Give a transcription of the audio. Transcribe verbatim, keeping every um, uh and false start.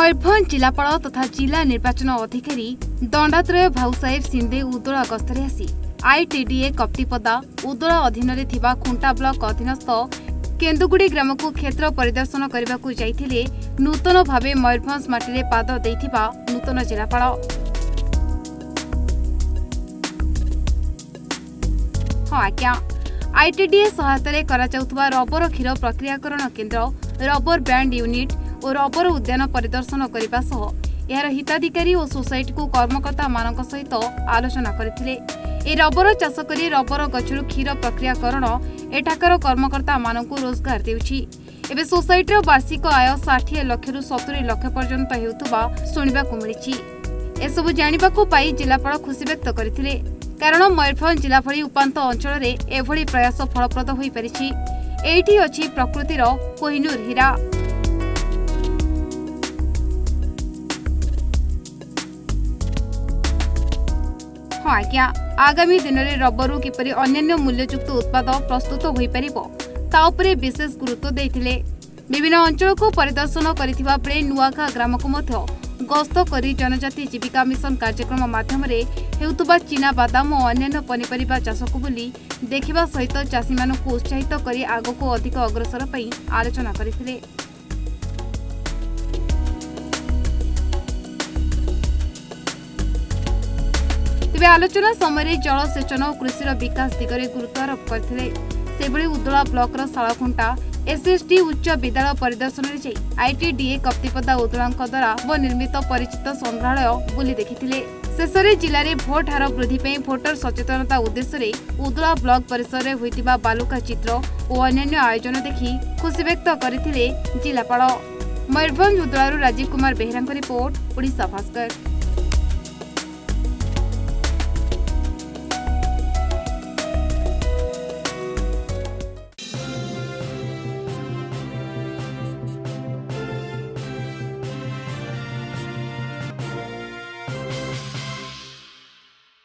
मयूरभंज जिलापाल तथा जिला निर्वाचन अधिकारी दंडात्रय भाऊसाहेब सिंधे उदोला गस्तरे आसी आईटीडीए कप्तिपदा उदोला अधीन खुंटा ब्लॉक अधीनस्थ केन्दुगुड़ी ग्राम को क्षेत्र परिदर्शन करने को जाइथिले नूतन भावे मयूरभंज माटी पाद देइथिबा नूतन जिलापाल। हाँ आज्ञा आईटीडीए सहायतारे करा जाउथबा रबर क्षीर प्रक्रियाकरण केन्द्र रबर बैंड यूनिट और रबर उद्यान परिदर्शन करने सह यार हिताधिकारी और सोसाइटी को कर्मकर्ता मानक सहित आलोचना करथिले। ए रबर चाष करी रबर गछरु क्षीर प्रक्रियाकरण एठाकर कर्मकर्ता मानक रोजगार देउछि। एबे सोसाइटी वार्षिक आय साठ लाख रु सत्तर लाख पर्यंत हेउथबा सुनिबाकु मिलिछि। एसबु जानिबाकु पाई जिलापाल खुशी व्यक्त करथिले कारण मयूरभंज जिला भली उपांत अंचल रे एभली प्रयास फलप्रद होई परिछि। एठी अछि प्रकृतिर कोहिनूर हीरा। हाँ आज्ञा आगामी दिन में रबर किपरि अन्य मूल्ययुक्त उत्पाद प्रस्तुत हो पारिबो ता उपरे विशेष गुरुत्व देइथिले। विभिन्न अंचल को परिदर्शन करिथिबा बेले नुआखा ग्राम को मध्य गस्त करी जनजाति जीविका मिशन कार्यक्रम माध्यम रे हेउतबा चीना बादाम और अन्य पनिपरिबा चाष को बुली देखिबा सहित चाषी मानकु उत्साहित करी आगको अधिक अग्रसर पई आलोचना करिथिले। तेबे आलोचना समय जलसेचन और कृषि विकास दिगरे गुरुत्व आरोप करथिले। सेबळे उदोला ब्लॉक शालाखुंटा एसएसटी उच्च विद्यालय परिदर्शन रे जाई आईटीडीए कप्तिपदा उदोलांक द्वारा व निर्मित परिचित संग्रहालय बुली देखिथिले। शेषरे जिले में भोट हार वृद्धि पे भोटर सचेतनता उद्देश्य ब्लॉक ब्लॉक परिसर में होइतिबा बालुका चित्र और अन्य आयोजन देखि खुशी व्यक्त करथिले जिलापाल। मयूरभंज उदोलारू राजीव कुमार बेहरा रिपोर्ट ओडिशा भास्कर।